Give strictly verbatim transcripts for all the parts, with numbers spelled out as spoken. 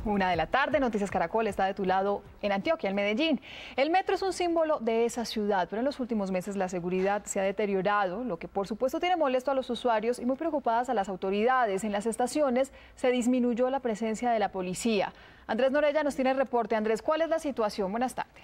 Una de la tarde, Noticias Caracol está de tu lado en Antioquia, en Medellín. El metro es un símbolo de esa ciudad, pero en los últimos meses la seguridad se ha deteriorado, lo que por supuesto tiene molesto a los usuarios y muy preocupadas a las autoridades. En las estaciones se disminuyó la presencia de la policía. Andrés Norella nos tiene el reporte. Andrés, ¿cuál es la situación? Buenas tardes.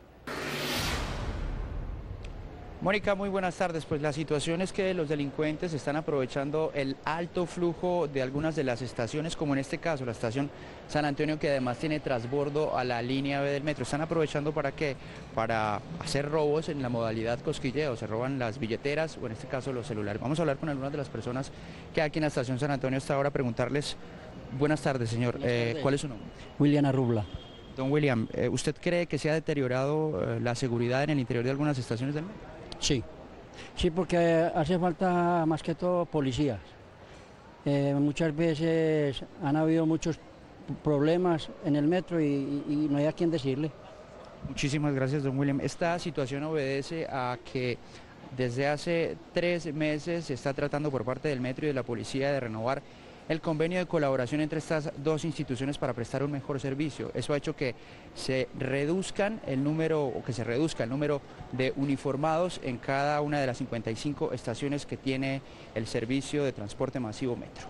Mónica, muy buenas tardes. Pues la situación es que los delincuentes están aprovechando el alto flujo de algunas de las estaciones, como en este caso la estación San Antonio, que además tiene transbordo a la línea B del metro. Están aprovechando para qué? Para hacer robos en la modalidad cosquilleo. Se roban las billeteras o en este caso los celulares. Vamos a hablar con algunas de las personas que aquí en la estación San Antonio hasta ahora, preguntarles. Buenas tardes, señor. Buenas tardes. Eh, ¿Cuál es su nombre? William Arrubla. Don William, eh, ¿usted cree que se ha deteriorado eh, la seguridad en el interior de algunas estaciones del metro? Sí, sí, porque hace falta más que todo policías. Eh, muchas veces han habido muchos problemas en el metro y, y, y no hay a quién decirle. Muchísimas gracias, don William. Esta situación obedece a que desde hace tres meses se está tratando por parte del metro y de la policía de renovar el convenio de colaboración entre estas dos instituciones para prestar un mejor servicio. Eso ha hecho que se reduzcan el número, o que se reduzca el número de uniformados en cada una de las cincuenta y cinco estaciones que tiene el servicio de transporte masivo metro.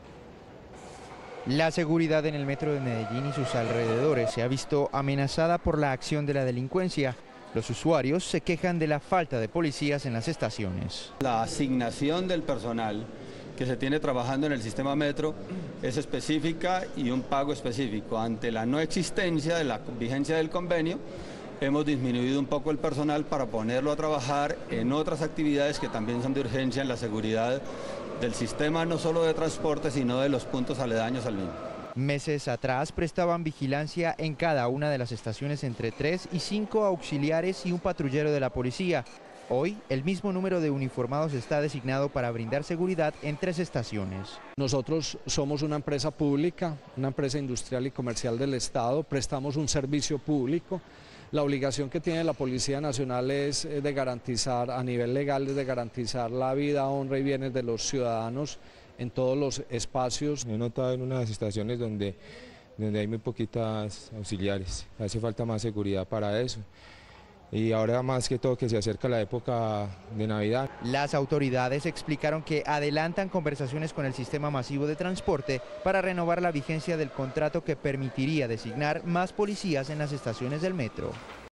La seguridad en el metro de Medellín y sus alrededores se ha visto amenazada por la acción de la delincuencia. Los usuarios se quejan de la falta de policías en las estaciones. La asignación del personal que se tiene trabajando en el sistema metro es específica y un pago específico. Ante la no existencia de la vigencia del convenio, hemos disminuido un poco el personal para ponerlo a trabajar en otras actividades que también son de urgencia en la seguridad del sistema, no solo de transporte, sino de los puntos aledaños al mismo. Meses atrás prestaban vigilancia en cada una de las estaciones entre tres y cinco auxiliares y un patrullero de la policía. Hoy, el mismo número de uniformados está designado para brindar seguridad en tres estaciones. Nosotros somos una empresa pública, una empresa industrial y comercial del Estado, prestamos un servicio público. La obligación que tiene la Policía Nacional es de garantizar, a nivel legal, es de garantizar la vida, honra y bienes de los ciudadanos en todos los espacios. He notado en unas estaciones donde, donde hay muy poquitas auxiliares, hace falta más seguridad para eso. Y ahora más que todo que se acerca la época de Navidad. Las autoridades explicaron que adelantan conversaciones con el sistema masivo de transporte para renovar la vigencia del contrato que permitiría designar más policías en las estaciones del metro.